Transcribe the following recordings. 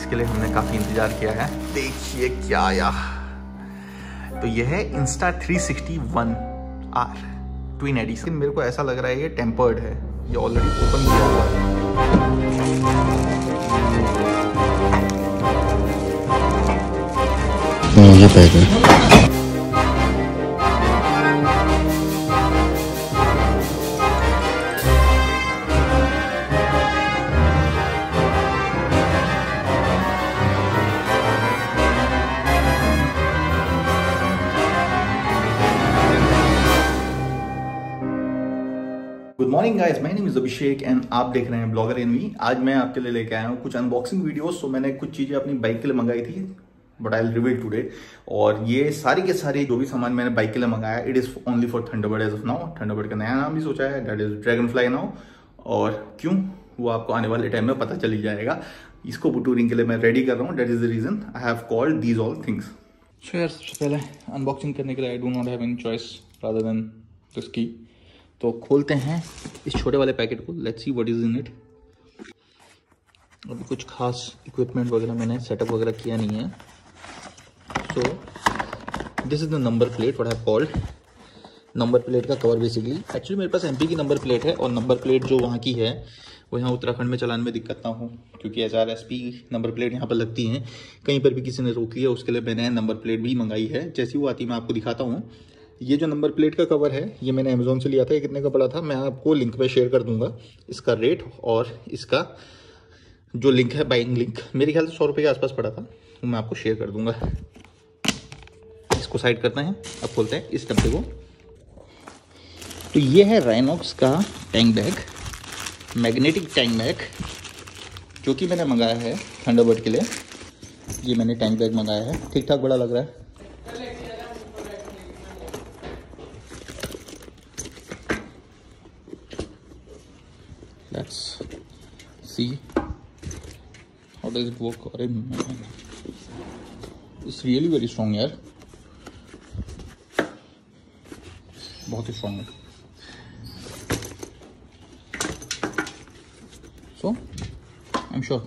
इसके लिए हमने काफ़ी इंतज़ार किया है। देखिए क्या आया, तो यह है Insta360 ONE ट्विन एडिशन। मेरे को ऐसा लग रहा है ये टेम्पर्ड है, ये ऑलरेडी ओपन किया हुआ है। ये पैक है। Good morning guys, my name is Abhishek and आप देख रहे हैं ब्लॉगर एनवी। आज मैं आपके लिए लेके आया हूँ कुछ अनबॉक्सिंग वीडियोस। तो मैंने कुछ चीजें अपनी बाइक के लिए मंगाई थी, but I will reveal today. और ये सारी के सारी जो भी सामान मैंने बाइक के लिए मंगाया, it is only for Thunderbird as of now. Thunderbird का नया नाम भी सोचा है, that is dragonfly now. और क्यों, वो आपको आने वाले टाइम में पता चल ही जाएगा। इसको टूरिंग के लिए मैं रेडी कर रहा हूँ, that is the reason I have called these all things. So यार, सबसे पहले अनबॉक्सिंग करने के लिए I do not have any choice rather than this की। तो खोलते हैं इस छोटे वाले पैकेट को, let's see what is in it. अभी कुछ खास इक्विपमेंट वगैरह मैंने सेटअप वगैरह किया नहीं है। So this is the number plate, what I have called number plate का कवर। बेसिकली एक्चुअली मेरे पास एमपी की नंबर प्लेट है, और नंबर प्लेट जो वहाँ की है वो यहाँ उत्तराखंड में चलाने में दिक्कत ना हो, क्योंकि HRSP नंबर प्लेट यहाँ पर लगती हैं। कहीं पर भी किसी ने रोक लिया, उसके लिए मैंने नंबर प्लेट भी मंगाई है। जैसी वो आती मैं आपको दिखाता हूँ। ये जो नंबर प्लेट का कवर है, ये मैंने अमेजोन से लिया था। ये कितने का पड़ा था मैं आपको लिंक पे शेयर कर दूंगा, इसका रेट और इसका जो लिंक है, बाइंग लिंक। मेरे ख्याल से 100 रुपये के आसपास पड़ा था, वो मैं आपको शेयर कर दूंगा। इसको साइड करते हैं, अब खोलते हैं इस डब्बे को। तो ये है राइनॉक्स का tank bag, magnetic tank bag, जो कि मैंने मंगाया है थंडरबर्ड के लिए। ये मैंने टैंक बैग मंगाया है, ठीक ठाक बड़ा लग रहा है। Let's see how does it work. अरे it's really very strong यार, बहुत ही स्ट्रॉन्ग है। So I'm sure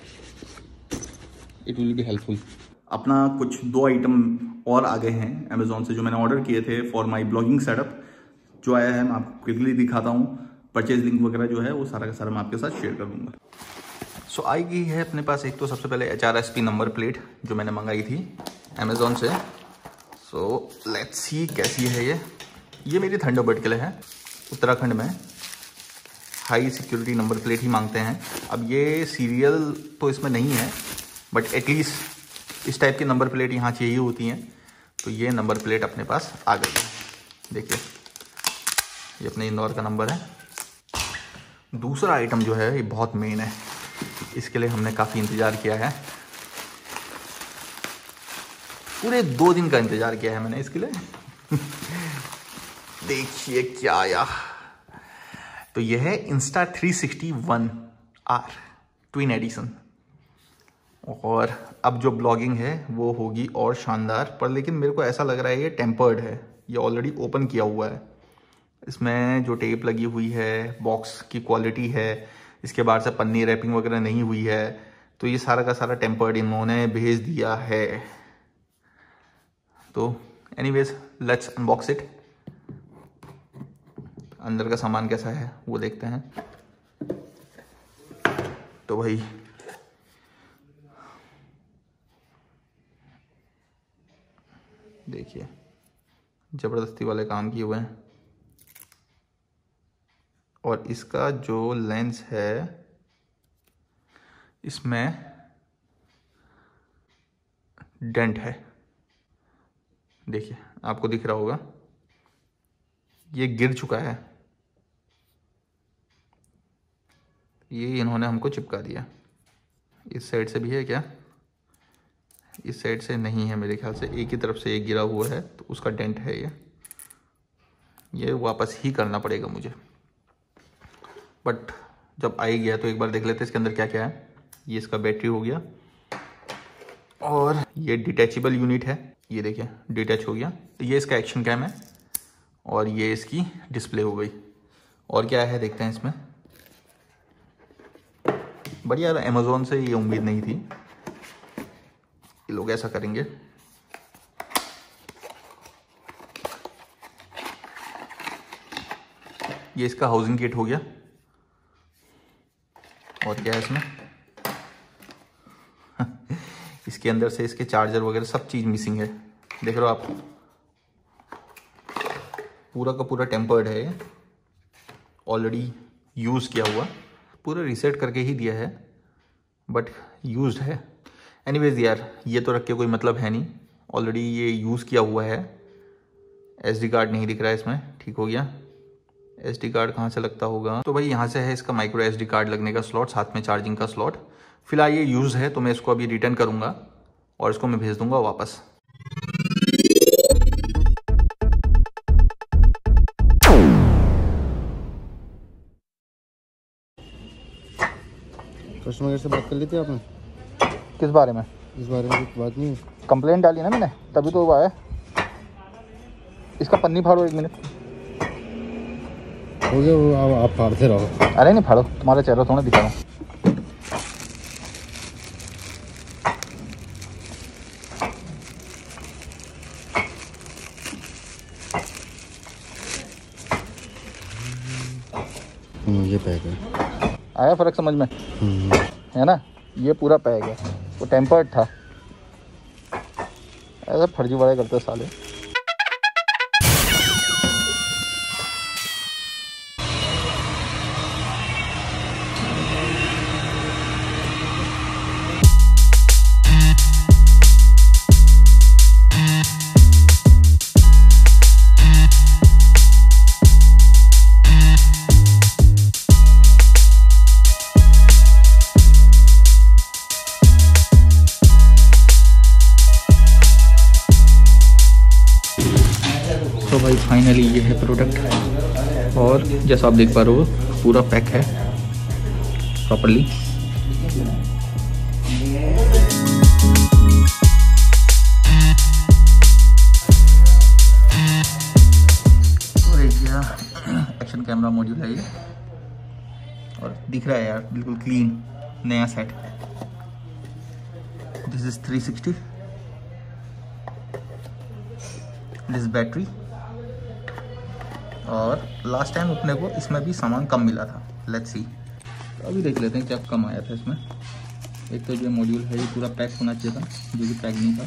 it will be helpful. अपना कुछ 2 आइटम और आ गए हैं अमेजोन से, जो मैंने ऑर्डर किए थे फॉर माई ब्लॉगिंग सेटअप। जो आया है मैं आपको क्विकली दिखाता हूँ। परचेज लिंक वगैरह जो है वो सारा का सारा मैं आपके साथ शेयर कर दूंगा। सो आई गई है अपने पास एक तो सबसे पहले HRSP नंबर प्लेट जो मैंने मंगाई थी अमेजोन से। सो लेट्स सी कैसी है ये मेरी थंडरबर्ड के लिए है। उत्तराखंड में हाई सिक्योरिटी नंबर प्लेट ही मांगते हैं। अब ये सीरियल तो इसमें नहीं है, बट एटलीस्ट इस टाइप की नंबर प्लेट यहाँ चाहिए होती हैं। तो ये नंबर प्लेट अपने पास आ गई है, देखिए ये अपने इंदौर का नंबर है। दूसरा आइटम जो है ये बहुत मेन है, इसके लिए हमने काफ़ी इंतज़ार किया है। पूरे 2 दिन का इंतज़ार किया है मैंने इसके लिए। देखिए क्या आया, तो यह है Insta360 ONE ट्विन एडिशन। और अब जो ब्लॉगिंग है वो होगी और शानदार, पर लेकिन मेरे को ऐसा लग रहा है ये टेम्पर्ड है, ये ऑलरेडी ओपन किया हुआ है। इसमें जो टेप लगी हुई है, बॉक्स की क्वालिटी है, इसके बाद से पन्नी रैपिंग वगैरह नहीं हुई है, तो ये सारा का सारा टेम्पर्ड इन्होंने भेज दिया है। तो एनीवेज लेट्स अनबॉक्स इट। अंदर का सामान कैसा है वो देखते हैं। तो भाई देखिए ज़बरदस्ती वाले काम किए हुए हैं। और इसका जो लेंस है इसमें डेंट है, देखिए आपको दिख रहा होगा, ये गिर चुका है। ये इन्होंने हमको चिपका दिया। इस साइड से भी है क्या? इस साइड से नहीं है मेरे ख्याल से, एक ही तरफ से एक गिरा हुआ है, तो उसका डेंट है ये वापस ही करना पड़ेगा मुझे। बट जब आ ही गया तो एक बार देख लेते हैं इसके अंदर क्या क्या है। ये इसका बैटरी हो गया, और ये डिटैचेबल यूनिट है, ये देखिए डिटैच हो गया। तो ये इसका एक्शन कैम है, और ये इसकी डिस्प्ले हो गई। और क्या है देखते हैं इसमें। बढ़िया, अमेज़ोन से ये उम्मीद नहीं थी। ये लोग ऐसा करेंगे, ये इसका हाउसिंग किट हो गया। और क्या है इसमें इसके अंदर से इसके चार्जर वगैरह सब चीज़ मिसिंग है, देख रहे हो आप। पूरा का पूरा टेम्पर्ड है, ऑलरेडी यूज़ किया हुआ, पूरा रीसेट करके ही दिया है बट यूज्ड है। एनीवेज यार, ये तो रख के कोई मतलब है नहीं, ऑलरेडी ये यूज़ किया हुआ है। SD कार्ड नहीं दिख रहा है इसमें, ठीक हो गया। SD कार्ड कहाँ से लगता होगा, तो भाई यहाँ से है इसका माइक्रो SD कार्ड लगने का स्लॉट, साथ में चार्जिंग का स्लॉट। फिलहाल ये यूज़ है तो मैं इसको अभी रिटर्न करूँगा और इसको मैं भेज दूँगा वापस। कस्टमर से बात कर ली थी आपने? किस बारे में? इस बारे में कुछ बात नहीं है। कंप्लेंट डाली ना मैंने, तभी तो हुआ है। इसका पन्नी फाड़ो, 1 मिनट हो गया वो, आप फाड़ते रहो। अरे नहीं फाड़ो, तुम्हारा चेहरा थोड़ा दिखा रहा हूँ। ये पैक है। आया फर्क समझ में? है ना, ये पूरा पैक है, वो टेम्पर्ड था। ऐसा फर्जी वाले करते साले। तो भाई फाइनली ये है प्रोडक्ट, और जैसा आप देख पा रहे हो पूरा पैक है प्रॉपर्ली। और एक एक्शन कैमरा मॉड्यूल है ये, और दिख रहा है यार बिल्कुल क्लीन नया सेट। This is 360, this battery. और लास्ट टाइम अपने को इसमें भी सामान कम मिला था, लेट्स सी। तो अभी देख लेते हैं क्या कम आया था इसमें। एक तो जो मॉड्यूल है ये पूरा पैक होना चाहिए था, जो कि पैक नहीं था।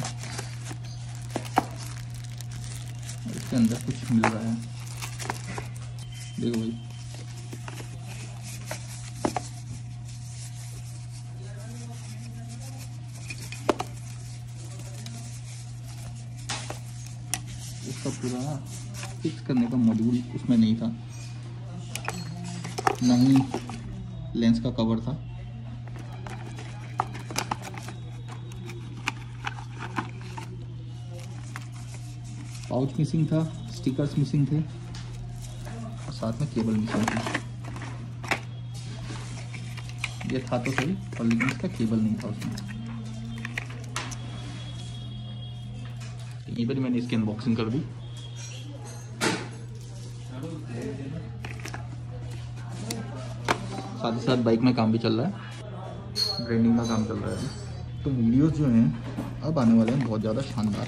इसके अंदर कुछ मिल रहा है, देखो भाई। इसका पूरा फिक्स करने का मॉड्यूल उसमें नहीं था, ना ही लेंस का कवर था। पाउच मिसिंग था, स्टिकर्स मिसिंग थे, और साथ में केबल मिसिंग थी। ये था तो सही, और लेकिन इसका केबल नहीं था उसमें। यहीं पर मैंने इसकी अनबॉक्सिंग कर दी। साथ ही साथ बाइक में काम भी चल रहा है, ब्रांडिंग का काम चल रहा है। तो वीडियोस जो हैं अब आने वाले हैं बहुत ज़्यादा शानदार।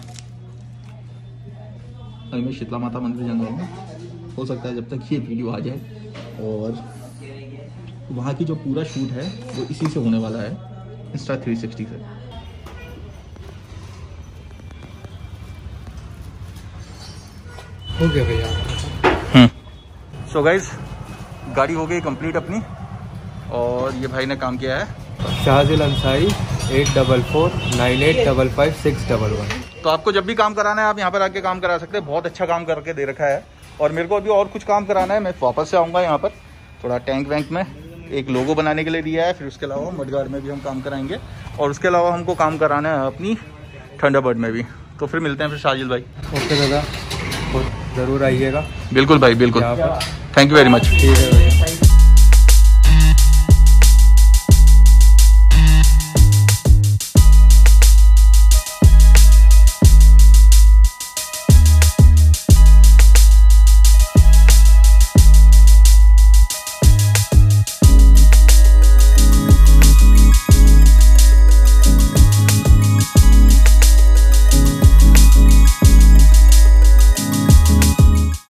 अभी मैं शीतला माता मंदिर जाऊँगा, हो सकता है जब तक ये वीडियो आ जाए। और वहाँ की जो पूरा शूट है वो इसी से होने वाला है, Insta360 से। हो गया भैया। सो गाइज, गाड़ी हो गई कंप्लीट अपनी, और ये भाई ने काम किया है शाहजिल अंसारी 8449855611। तो आपको जब भी काम कराना है आप यहाँ पर आके काम करा सकते हैं। बहुत अच्छा काम करके दे रखा है, और मेरे को अभी और कुछ काम कराना है। मैं वापस से आऊँगा यहाँ पर, थोड़ा टैंक वैंक में एक लोगो बनाने के लिए दिया है। फिर उसके अलावा मडगार्ड में भी हम काम कराएंगे, और उसके अलावा हमको काम कराना है अपनी थंडरबर्ड में भी। तो फिर मिलते हैं फिर शाहजिल भाई। ओके दादा, ज़रूर आइएगा। बिल्कुल भाई, बिल्कुल। Thank you very much. ठीक है।